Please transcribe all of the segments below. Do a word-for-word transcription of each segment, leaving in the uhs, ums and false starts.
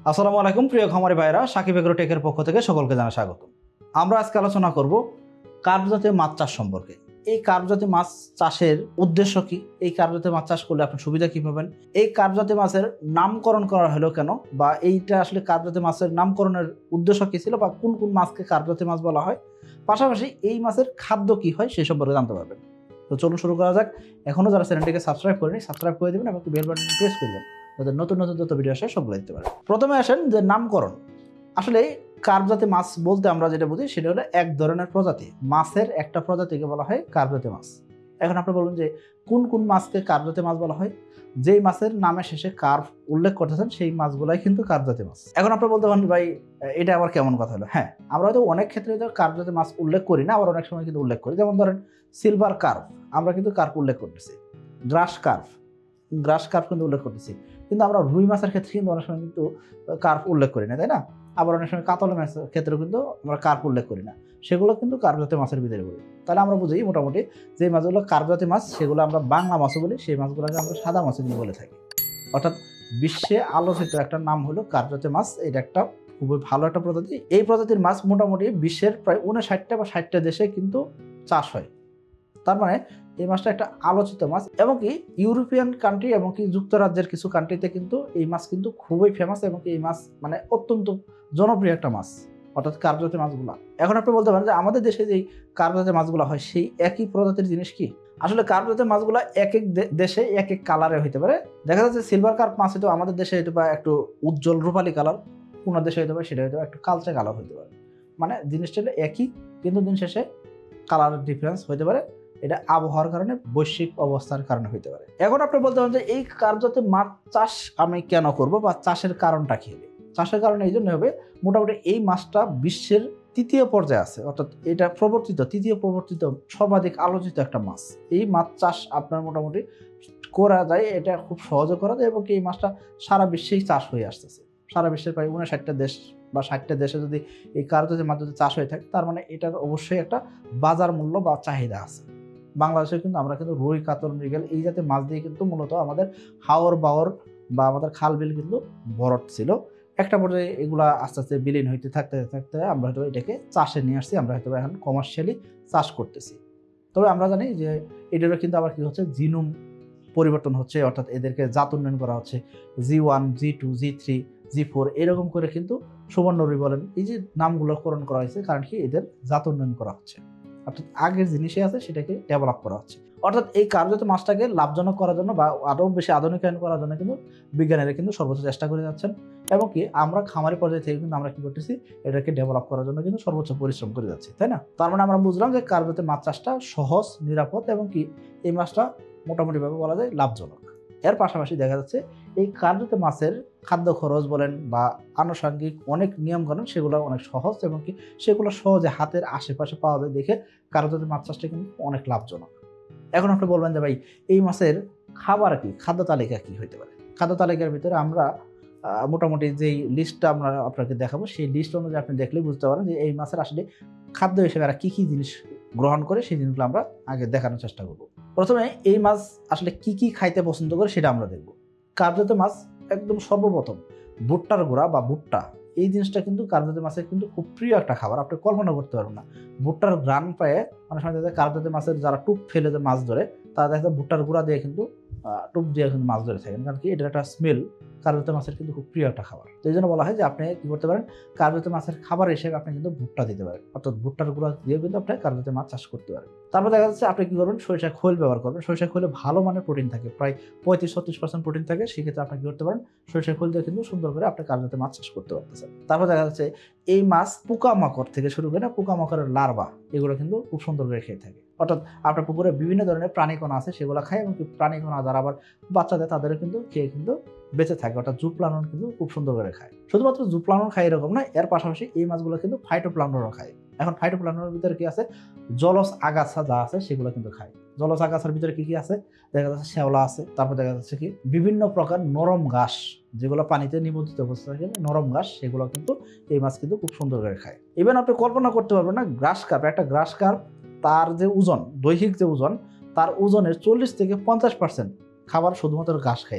আসসালামু আলাইকুম প্রিয় খামারি ভাইরা, সাকিব এগ্রো টেকের পক্ষ থেকে সকলকে জানা স্বাগত। আমরা আজকে আলোচনা করব কার্প জাতীয় মাছ চাষ সম্পর্কে। এই কার্প জাতীয় মাছ চাষের উদ্দেশ্য কি, এই কার্প জাতীয় মাছ চাষ করলে আপনি সুবিধা কি পাবেন, এই কার্প জাতীয় মাছের নামকরণ করা হলো কেন, বা এইটা আসলে কার্প জাতীয় মাছের নামকরণের উদ্দেশ্য কি ছিল, বা কোন কোন মাছকে কার্প জাতীয় মাছ বলা হয়, পাশাপাশি এই মাছের খাদ্য কি হয় সে সম্পর্কে জানতে পারবেন। তো চলুন শুরু করা যাক। এখনও যারা চ্যানেলটিকে সাবস্ক্রাইব করেনি সাবস্ক্রাইব করে দেবেন এবং বেল বাটন প্রেস করবেন যাতে নতুন নতুন যত ভিডিও আসে সবগুলো দেখতে পারেন। প্রথমে আসেন যে নামকরণ। আসলে কার্প জাতীয় মাছ বলতে আমরা যেটা বুঝি সেটা হলো এক ধরনের প্রজাতি মাছের একটা প্রজাতিকে বলা হয় কার্প জাতীয় মাছ। এখন আপনি বলুন যে কোন কোন মাছকে কার্প জাতীয় মাছ বলা হয়। যেই মাছের নামে শেষে কার্প উল্লেখ করতেছেন সেই মাছগুলাই কিন্তু কার্প জাতীয় মাছ। এখন আপনি বলতে পারেন ভাই এটা আবার কেমন কথা হলো। হ্যাঁ, আমরা হয়তো অনেক ক্ষেত্রে কার্প জাতীয় মাছ উল্লেখ করি না, আবার অনেক সময় কিন্তু উল্লেখ করি। যেমন ধরেন সিলভার কার্প, আমরা কিন্তু কার্প উল্লেখ করতেছি। গ্রাস কার্প গ্রাস কার্প কিন্তু উল্লেখ করতেছি, কিন্তু আমরা রুই মাছের ক্ষেত্রে কিন্তু অনেক সময় কিন্তু কার্প উল্লেখ করি না, তাই না? আবার অনেক সময় কাতল মাছের ক্ষেত্রেও কিন্তু আমরা কার্প উল্লেখ করি না, সেগুলো কিন্তু কার্প জাতীয় মাছের ভিতরে পড়ে। তাহলে আমরা বুঝি মোটামুটি যে মাছগুলো কার্প জাতীয় মাছ সেগুলো আমরা বাংলা মাছও বলি, সেই মাছগুলোকে আমরা সাদা মাছও কিন্তু বলে থাকি। অর্থাৎ বিশ্বে আলোচিত একটা নাম হলো কার্প জাতীয় মাছ। এটা একটা খুবই ভালো একটা প্রজাতি। এই প্রজাতির মাছ মোটামুটি বিশ্বের প্রায় উনষাটটা বা ষাটটা দেশে কিন্তু চাষ হয়। তার মানে এই মাছটা একটা আলোচিত মাছ, এবং কি ইউরোপিয়ান কান্ট্রি এবং কি যুক্তরাজ্যের কিছু কান্ট্রিতে কিন্তু এই মাছ কিন্তু খুবই ফেমাস, এবং কি এই মাছ মানে অত্যন্ত জনপ্রিয় একটা মাছ, অর্থাৎ কার্প জাতীয় মাছগুলো। এখন আপনি বলতে পারেন যে আমাদের দেশে যে কার্প জাতীয় মাছগুলো হয় সেই একই প্রজাতির জিনিস কি? আসলে কার্প জাতীয় মাছগুলো এক এক দেশে এক এক কালারে হইতে পারে। দেখা যাচ্ছে সিলভার কার্প মাছ হয়তো আমাদের দেশে হয়তো বা একটু উজ্জ্বল রূপালী কালার, কোনো দেশে হইতে পারে সেটা হয়তো একটু কালচে কালার হইতে পারে। মানে জিনিসটা হলো একই, কিন্তু দিন শেষে কালারের ডিফারেন্স হইতে পারে। এটা আবহাওয়ার কারণে, বৈশ্বিক অবস্থার কারণে হইতে পারে। এখন আপনি বলতে পারেন যে এই কার্প জাতীয় মাছ চাষ আমি কেন করব, বা চাষের কারণটা কি হবে? চাষের কারণে এই জন্য হবে, মোটামুটি এই মাছটা বিশ্বের তৃতীয় পর্যায়ে আছে, অর্থাৎ এটা প্রবর্তিত তৃতীয় প্রবর্তিত সর্বাধিক আলোচিত একটা মাছ। এই মাছ চাষ আপনার মোটামুটি করা যায়, এটা খুব সহজে করা যায়, এবং এই মাছটা সারা বিশ্বেই চাষ হয়ে আসতেছে। সারা বিশ্বের প্রায় উনষাটটা দেশ বা ষাটটা দেশে যদি এই কার্প জাতীয় মাছ যদি চাষ হয়ে থাকে, তার মানে এটার অবশ্যই একটা বাজার মূল্য বা চাহিদা আছে। বাংলাদেশে কিন্তু আমরা কিন্তু রুই, কাতল, মৃগেল এই জাতীয় মাছ দিয়ে কিন্তু মূলত আমাদের হাওর বাওর বা আমাদের খাল বিল কিন্তু ভরট ছিল। একটা পর্যায়ে এগুলা আস্তে আস্তে বিলীন হইতে থাকতে থাকতে আমরা হয়তো এটাকে চাষে নিয়ে আসছি, আমরা হয়তো এখন কমার্শিয়ালি চাষ করতেছি। তবে আমরা জানি যে এটারও কিন্তু আবার কি হচ্ছে, জিনোম পরিবর্তন হচ্ছে, অর্থাৎ এদেরকে জাত উন্নয়ন করা হচ্ছে। G one, G two, G three, G four এরকম করে কিন্তু সুবর্ণ রুই বলেন এই যে নামগুলো করণ করা হয়েছে, কারণ কি এদের জাত উন্নয়ন করা হচ্ছে, অর্থাৎ আগের জিনিসই আছে সেটাকে ডেভেলপ করা হচ্ছে। অর্থাৎ এই কার্প জাতীয় মাছটাকে লাভজনক করার জন্য বা আরও বেশি আধুনিকায়ন করার জন্য কিন্তু বিজ্ঞানীরা কিন্তু সর্বোচ্চ চেষ্টা করে যাচ্ছেন, এবং কি আমরা খামারি পর্যায়ে থেকে কিন্তু আমরা কি করতেছি, এটাকে ডেভেলপ করার জন্য কিন্তু সর্বোচ্চ পরিশ্রম করে যাচ্ছি, তাই না? তার মানে আমরা বুঝলাম যে কার্প জাতীয় মাছ চাষটা সহজ, নিরাপদ, এবং কি এই মাছটা মোটামুটিভাবে বলা যায় লাভজনক। এর পাশাপাশি দেখা যাচ্ছে এই কার্প জাতীয় মাছের খাদ্য খরচ বলেন বা আনুষঙ্গিক অনেক নিয়মকানুন সেগুলো অনেক সহজ, এবং কি সেগুলো সহজে হাতের আশেপাশে পাওয়া যায় দেখে কার্প জাতীয় মাছ চাষটা কিন্তু অনেক লাভজনক। এখন আপনি বলবেন যে ভাই এই মাছের খাবার কি, খাদ্য তালিকা কি হইতে পারে? খাদ্য তালিকার ভিতরে আমরা মোটামুটি যেই লিস্টটা আমরা আপনাকে দেখাবো সেই লিস্ট অনুযায়ী আপনি দেখলেই বুঝতে পারেন যে এই মাছের আসলে খাদ্য হিসেবে এরা কী কী জিনিস গ্রহণ করে সেই জিনিসগুলো আমরা আগে দেখানোর চেষ্টা করব। প্রথমে এই মাছ আসলে কি কি খাইতে পছন্দ করে সেটা আমরা দেখব। কার্প জাতীয় মাছ একদম সর্বপ্রথম ভুট্টার গুঁড়া বা ভুট্টা, এই জিনিসটা কিন্তু কার্প জাতীয় মাছের কিন্তু খুব প্রিয় একটা খাবার, আপনি কল্পনা করতে পারবেন না। ভুট্টার ঘ্রাণ পায়ে অনেক সময় দেখা যায় কার্প জাতীয় মাছের যারা টুপ ফেলে যে মাছ ধরে তারা দেখা যায় ভুট্টার গুঁড়া দিয়ে কিন্তু টুপ দিয়ে কিন্তু মাছ ধরে থাকেন, কারণ কি এটার একটা স্মেল কার্প জাতীয় মাছের কিন্তু খুব প্রিয় একটা খাবার। তো এই জন্য বলা হয় যে আপনি কি করতে পারেন, কার্প জাতীয় মাছের খাবার হিসেবে আপনি কিন্তু ভুট্টা দিতে পারেন, অর্থাৎ ভুট্টার গুঁড়া দিয়ে কিন্তু আপনি কার্প জাতীয় মাছ চাষ করতে পারেন। তারপর দেখা যাচ্ছে আপনি কি করবেন, সরিষা খোল ব্যবহার করবেন। সরিষা খোলে ভালো মানের প্রোটিন থাকে, প্রায় পঁয়ত্রিশ ছত্রিশ পার্সেন্ট প্রোটিন থাকে, সেক্ষেত্রে আপনি কি করতে পারেন, সরিষা খোল দিয়ে কিন্তু সুন্দর করে আপনি কার্প জাতীয় মাছ চাষ করতে পারতেছেন। তারপর দেখা যাচ্ছে এই মাছ পোকামাকড় থেকে শুরু করে পোকামাকড়ের লার্ভা এগুলো কিন্তু খুব সুন্দর করে খেয়ে থাকে, অর্থাৎ আপনার পুকুরে বিভিন্ন ধরনের প্রাণীকণা আছে সেগুলো খায়, এবং প্রাণীকণা যারা আবার বাচ্চা দেয় তাদেরও কিন্তু খেয়ে কিন্তু বেঁচে থাকে, অর্থাৎ জুপ্লানন কিন্তু খুব সুন্দর করে খায়। শুধুমাত্র জুপ্লানন খায় এরকম না, এর পাশাপাশি এই মাছগুলো কিন্তু ফাইটোপ্লাননও খায়। এখন ফাইটোপ্লাননের ভিতরে কি আছে, জলজ আগাছা যা আছে সেগুলো কিন্তু খায়। জলজ আগাছার ভিতরে কি কি আছে, দেখা যাচ্ছে শ্যাওলা আছে, তারপর দেখা যাচ্ছে কি বিভিন্ন প্রকার নরম ঘাস, যেগুলো পানিতে নিমজ্জিত অবস্থা থাকে নরম ঘাস, সেগুলো কিন্তু এই মাছ কিন্তু খুব সুন্দর করে খায়। ইভেন আপনি কল্পনা করতে পারবেন না, গ্রাস কার্প, একটা গ্রাস কার্প তার যে ওজন, দৈহিক যে ওজন, তার ওজনের চল্লিশ থেকে পঞ্চাশ পার্সেন্ট খাবার শুধুমাত্র ঘাস খাই থাকে।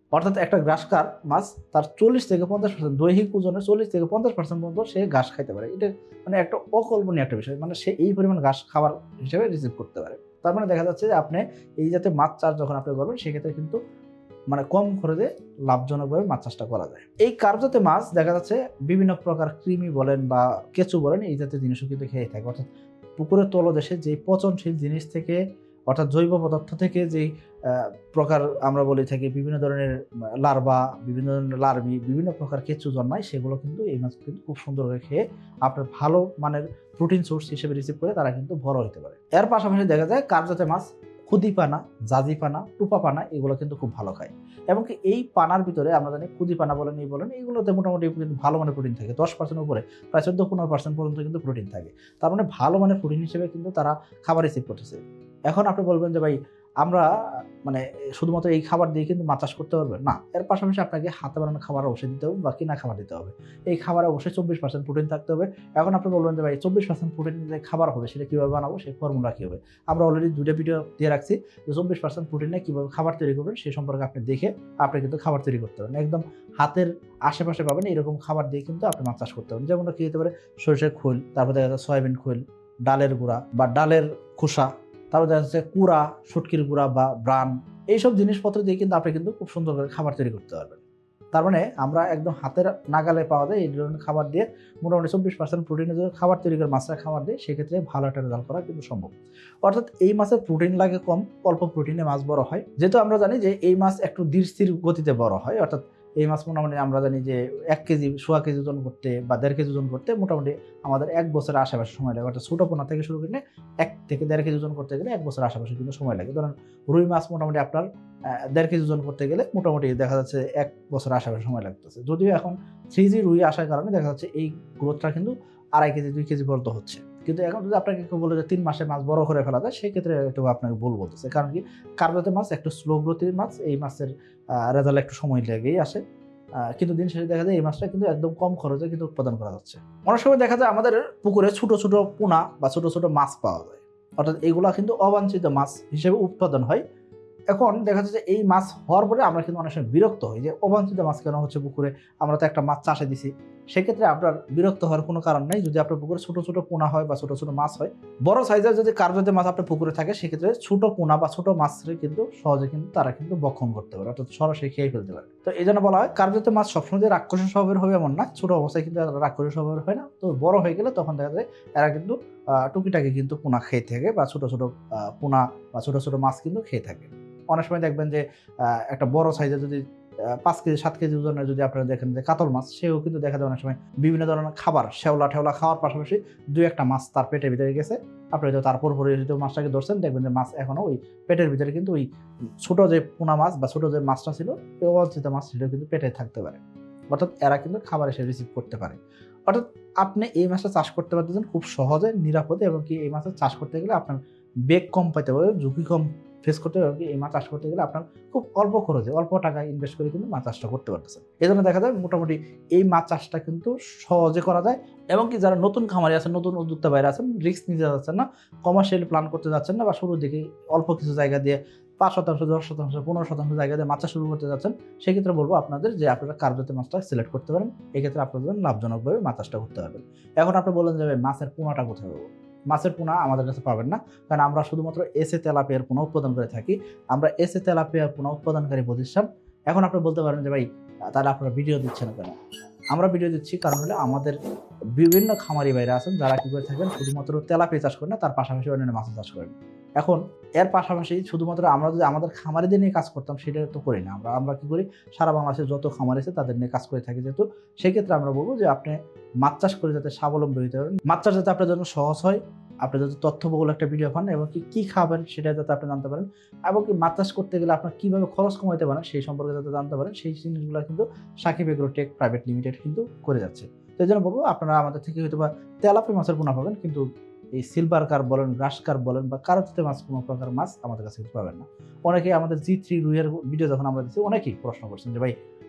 অর্থাৎ একটা গ্রাস কার্প মাছ তার চল্লিশ থেকে পঞ্চাশ পার্সেন্ট দৈহিক ওজনের চল্লিশ থেকে পঞ্চাশ পার্সেন্ট পর্যন্ত সে ঘাস খাইতে পারে। এটা মানে একটা অকল্পনীয় একটা বিষয়, মানে সে এই পরিমাণ ঘাস খাবার হিসেবে রিসিভ করতে পারে। তার মানে দেখা যাচ্ছে যে আপনি এই জাতীয় মাছ চাষ যখন আপনি করবেন সেক্ষেত্রে কিন্তু মানে কম খরচে লাভজনকভাবে মাছ চাষটা করা যায়। এই কার্প জাতীয় মাছ দেখা যাচ্ছে বিভিন্ন প্রকার কৃমি বলেন বা কেঁচু বলেন এই জাতীয় জিনিসও কিন্তু খেয়ে থাকে। অর্থাৎ পুকুরের তলদেশে যে পচনশীল জিনিস থেকে অর্থাৎ জৈব পদার্থ থেকে যেই প্রকার আমরা বলে থাকি বিভিন্ন ধরনের লার্ভা, বিভিন্ন ধরনের লার্ভি, বিভিন্ন প্রকার কেঁচু জন্মায়, সেগুলো কিন্তু এই মাছ কিন্তু খুব সুন্দর করে খেয়ে আপনার ভালো মানের প্রোটিন সোর্স হিসেবে রিসিভ করে তারা কিন্তু বড় হতে পারে। এর পাশাপাশি দেখা যায় কার্প জাতীয় মাছ খুদি পানা, জাজি পানা, টুপা পানা এগুলো কিন্তু খুব ভালো খায়। এবং কি এই পানার ভিতরে আমরা জানি খুদি পানা বলেন এই বলেন এইগুলোতে মোটামুটি কিন্তু ভালো মানের প্রোটিন থাকে, দশ পার্সেন্ট উপরে প্রায় চোদ্দ পনেরো পার্সেন্ট পর্যন্ত কিন্তু প্রোটিন থাকে। তার মানে ভালো মানের প্রোটিন হিসেবে কিন্তু তারা খাবার রিসিভ করতেছে। এখন আপনি বলবেন যে ভাই আমরা মানে শুধুমাত্র এই খাবার দিয়ে কিন্তু মাছ চাষ করতে পারবেন না, এর পাশাপাশি আপনাকে হাতে বানানো খাবার অবশ্যই দিতে হবে বা কিনা খাবার দিতে হবে। এই খাবারে অবশ্যই চব্বিশ পার্সেন্ট প্রোটিন থাকতে হবে। এখন আপনি বলবেন যে ভাই চব্বিশ পার্সেন্ট প্রোটিন যে খাবার হবে সেটা কীভাবে বানাবো, সেই ফর্মুলা কী হবে। আমরা অলরেডি দুটো ভিডিও দিয়ে রাখছি যে চব্বিশ পার্সেন্ট প্রোটিনে কীভাবে খাবার তৈরি করবেন সেই সম্পর্কে আপনি দেখে আপনি কিন্তু খাবার তৈরি করতে পারেন। একদম হাতের আশেপাশে পাবেন এরকম খাবার দিয়ে কিন্তু আপনি মাছ চাষ করতে পারেন। যেমন কী হতে পারে সরষের খোল, তারপর দেখা যাচ্ছে সয়াবিন খোল, ডালের গুঁড়া বা ডালের খোসা, তারপর দেখা যাচ্ছে কুড়া, শুটকির গুঁড়া বা ব্রান, এইসব জিনিসপত্র দিয়ে কিন্তু আপনি কিন্তু খুব সুন্দর করে খাবার তৈরি করতে পারবেন। তার মানে আমরা একদম হাতের নাগালে পাওয়া যায় এই ধরনের খাবার দিয়ে মোটামুটি চব্বিশ পার্সেন্ট প্রোটিনের যদি খাবার তৈরি করে মাছটা খাবার দিয়ে সেক্ষেত্রে ভালো একটা রেজাল্ট করা কিন্তু সম্ভব। অর্থাৎ এই মাছের প্রোটিন লাগে কম, অল্প প্রোটিনে মাছ বড় হয়। যেহেতু আমরা জানি যে এই মাছ একটু ধীর স্থির গতিতে বড় হয়, অর্থাৎ এই মাছ মোটামুটি আমরা জানি যে এক কেজি সোয়া কেজি ওজন করতে বা দেড় কেজি ওজন করতে মোটামুটি আমাদের এক বছরের আশেপাশে সময় লাগে। অর্থাৎ ছোটো পোনা থেকে শুরু করলে এক থেকে দেড় কেজি ওজন করতে গেলে এক বছরের আশেপাশে কিন্তু সময় লাগে। ধরেন রুই মাছ মোটামুটি আপনার দেড় কেজি ওজন করতে গেলে মোটামুটি দেখা যাচ্ছে এক বছরের আশেপাশে সময় লাগতেছে। যদিও এখন থ্রি জি রুই আসার কারণে দেখা যাচ্ছে এই গ্রোথটা কিন্তু আড়াই কেজি দুই কেজি পর্যন্ত হচ্ছে। কিন্তু এখন যদি আপনাকে কেউ বলে যে তিন মাসে মাছ বড় করে ফেলা যায় সেক্ষেত্রে একটু আপনাকে ভুল বলতেছে। কারণ কি কার্প জাতীয় মাছ একটু স্লো গ্রোথের মাছ, এই মাছের রেজাল্ট একটু সময় লেগেই আসে। কিন্তু দিন শেষে দেখা যায় এই মাছটা কিন্তু একদম কম খরচে কিন্তু উৎপাদন করা যাচ্ছে। অনেক সময় দেখা যায় আমাদের পুকুরে ছোট ছোট পোনা বা ছোট ছোট মাছ পাওয়া যায়, অর্থাৎ এগুলা কিন্তু অবাঞ্ছিত মাছ হিসেবে উৎপাদন হয়। এখন দেখা যাচ্ছে এই মাছ হওয়ার পরে আমরা কিন্তু অনেক সময় বিরক্ত হই যে অবাঞ্ছিত মাছ কেন হচ্ছে পুকুরে, আমরা তো একটা মাছ চাষে দিছি। সেক্ষেত্রে আপনার বিরক্ত হওয়ার কোনো কারণ নেই। যদি আপনার পুকুরে ছোটো ছোটো পোনা হয় বা ছোটো ছোটো মাছ হয়, বড় সাইজের যদি কার্প জাতীয় মাছ আপনার পুকুরে থাকে সেক্ষেত্রে ছোটো পোনা বা ছোটো মাছরে কিন্তু সহজে কিন্তু তারা কিন্তু বক্ষণ করতে পারে, অর্থাৎ সরাসরি খেয়ে ফেলতে পারে। তো এই জন্য বলা হয় কার্প জাতীয় মাছ সবসময় যে রাক্ষসী স্বভাবের হবে এমন না, ছোটো অবস্থায় কিন্তু রাক্ষসী স্বভাবের হয় না। তো বড় হয়ে গেলে তখন দেখা যায় এরা কিন্তু টুকিটাকি কিন্তু পোনা খেয়ে থাকে বা ছোটো ছোটো পোনা বা ছোটো ছোটো মাছ কিন্তু খেয়ে থাকে। অনেক সময় দেখবেন যে একটা বড় সাইজের যদি পাঁচ কেজি সাত কেজি ওজনের যদি আপনারা দেখেন যে কাতল মাছ, সেও কিন্তু দেখা যায় অনেক সময় বিভিন্ন ধরনের খাবার শ্যাওলা ঠেওলা খাওয়ার পাশাপাশি দুই একটা মাছ তার পেটের ভিতরে গেছে। আপনি যদি তারপর পরে যদি মাছটাকে ধরছেন দেখবেন যে মাছ এখনও ওই পেটের ভিতরে কিন্তু ওই ছোটো যে পোনা মাছ বা ছোটো যে মাছটা ছিল ওই অবাঞ্ছিত মাছ সেটাও কিন্তু পেটে থাকতে পারে। অর্থাৎ এরা কিন্তু খাবার এসে রিসিভ করতে পারে। অর্থাৎ আপনি এই মাছটা চাষ করতে পারতেছেন খুব সহজে নিরাপদে, এবং কি এই মাছের চাষ করতে গেলে আপনার বেগ কম পাইতে হবে, ঝুঁকি কম ফেস করতে হবে। এই মাছ চাষ করতে গেলে আপনার খুব অল্প খরচে অল্প টাকা ইনভেস্ট করে কিন্তু মাছ চাষটা করতে পারতেছেন। এই জন্য দেখা যায় মোটামুটি এই মাছ চাষটা কিন্তু সহজে করা যায়। এবং কি যারা নতুন খামারি আছেন, নতুন উদ্যোক্তা বাইরে আছেন, রিস্ক নিতে যাচ্ছেন না, কমার্শিয়াল প্ল্যান করতে যাচ্ছেন না, বা শুরুর দিকে অল্প কিছু জায়গা দিয়ে পাঁচ শতাংশ দশ শতাংশ পনেরো শতাংশ জায়গা দিয়ে মাছ চাষ শুরু করতে যাচ্ছেন, সেক্ষেত্রে বলবো আপনাদের যে আপনারা কার্প জাতীয় মাছটা সিলেক্ট করতে পারেন। এক্ষেত্রে আপনাদের লাভজনকভাবে মাছ চাষটা করতে পারবেন। এখন আপনি বলেন যে মাছের পোনাটা কোথায় পাবো? মাছের পোনা আমাদের কাছে পাবেন না, কারণ আমরা শুধুমাত্র এসে তেলাপিয়ার পোনা উৎপাদন করে থাকি। আমরা এসে তেলাপিয়ার পোনা উৎপাদনকারী প্রতিষ্ঠান। এখন আপনি বলতে পারেন যে ভাই তাহলে আপনারা ভিডিও দিচ্ছেন কেন? আমরা ভিডিও দিচ্ছি কারণ হলে আমাদের বিভিন্ন খামারি ভাইরা আছেন যারা কী করে থাকেন শুধুমাত্র তেলাপিয়া চাষ করেন না, তার পাশাপাশি অন্যান্য মাছ চাষ করেন। এখন এর পাশাপাশি শুধুমাত্র আমরা যদি আমাদের খামারিদের নিয়ে কাজ করতাম সেটা তো করি না। আমরা আমরা কী করি, সারা বাংলাদেশের যত খামার আছে তাদের নিয়ে কাজ করে থাকি। যেহেতু সেক্ষেত্রে আমরা বলবো যে আপনি মাছ চাষ করে যাতে স্বাবলম্বী হতে পারেন, মাছ চাষ যাতে আপনার জন্য সহজ হয়, আপনি যাতে তথ্যবহুল একটা ভিডিও পান, এবং কি কী খাবেন সেটা যাতে আপনি জানতে পারেন, এবং কি মাছ চাষ করতে গেলে আপনার কীভাবে খরচ কমাতে পারেন সেই সম্পর্কে যাতে জানতে পারেন, সেই জিনিসগুলো কিন্তু Sakib agro tech private limited কিন্তু করে যাচ্ছে। তো এই জন্য বলবো আপনারা আমাদের থেকে হয়তো বা তেলাপি মাছের পোনা পাবেন, কিন্তু এই সিলভার কার্প বলেন, গ্রাস কার্প বলেন বা কারোতে মাছ কোনো প্রকার মাছ আমাদের কাছে কিন্তু পাবেন না। অনেকেই আমাদের জি থ্রি রুইয়ের ভিডিও যখন আমরা দিচ্ছি অনেকেই প্রশ্ন করছেন যে ভাই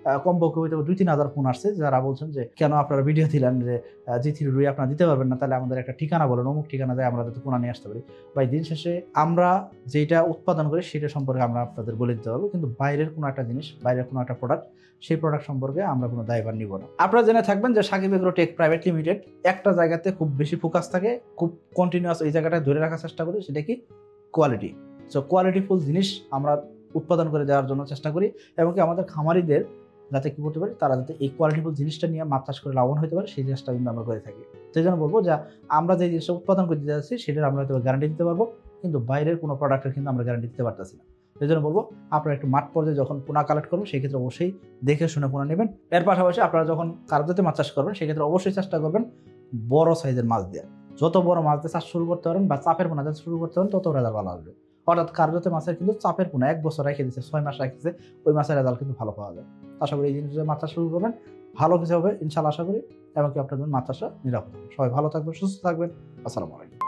কমপক্ষে হয়তো দুই তিন হাজার ফোন আসছে যারা বলছেন যে কেন আপনারা ভিডিও দিলেন যে জি থ্রি রুই আপনারা দিতে পারবেন না, তাহলে আমাদের একটা ঠিকানা বলেন, অমুক ঠিকানা যায় আমরা যাতে পোনা নিয়ে আসতে পারি। ভাই দিন শেষে আমরা যেটা উৎপাদন করি সেটা সম্পর্কে আমরা আপনাদের বলে দিতে পারবো, কিন্তু বাইরের কোনো একটা জিনিস, বাইরের কোনো একটা প্রোডাক্ট, সেই প্রোডাক্ট সম্পর্কে আমরা কোনো দায়ভার নিব না। আপনারা জেনে থাকবেন যে Sakib agro tech private limited একটা জায়গাতে খুব বেশি ফোকাস থাকে, খুব কন্টিনিউয়াস এই জায়গাটা ধরে রাখার চেষ্টা করি, সেটা কি কোয়ালিটি। সো কোয়ালিটিফুল জিনিস আমরা উৎপাদন করে দেওয়ার জন্য চেষ্টা করি, এবং কি আমাদের খামারিদের যাতে কী করতে পারি, তারা যাতে এই কোয়ালিটিফুল জিনিসটা নিয়ে মাছ চাষ করে লাভবান হতে পারে, সেই জিনিসটা কিন্তু আমরা করে থাকি। সেই জন্য বলবো যে আমরা যে জিনিসটা উৎপাদন করে দিতে যাচ্ছি সেটার আমরা হয়তো গ্যারান্টি দিতে পারবো, কিন্তু বাইরের কোনো প্রোডাক্টের কিন্তু আমরা গ্যারান্টি দিতে পারতেছি না। সেই জন্য বলবো আপনারা একটু মাঠ পর্যায়ে যখন পোনা কালেক্ট করবেন সেক্ষেত্রে অবশ্যই দেখে শুনে পোনা নেবেন। এর পাশাপাশি আপনারা যখন কার্যতে মাছ চাষ করবেন সেক্ষেত্রে অবশ্যই চেষ্টা করবেন বড় সাইজের মাছ দেওয়া। যত বড় মাছ দিয়ে চাষ শুরু করতে পারেন বা চাপের পোনা দিয়ে শুরু করতে পারেন তত রেজাল্ট ভালো আসবে। অর্থাৎ কার্যতে মাছের কিন্তু চাপের পোনা এক বছর রেখে দিচ্ছে, ছয় মাস রেখেছে, ওই মাছের রেজাল্ট কিন্তু ভালো পাওয়া যায়। আশা করি এই জিনিসটা মাছ চাষ শুরু করবেন, ভালো কিছু হবে ইনশাল্লাহ আশা করি, এবং কি আপনাদের মাছ চাষটা নিরাপদ হবে। সবাই ভালো থাকবেন, সুস্থ থাকবেন। আসসালামু আলাইকুম।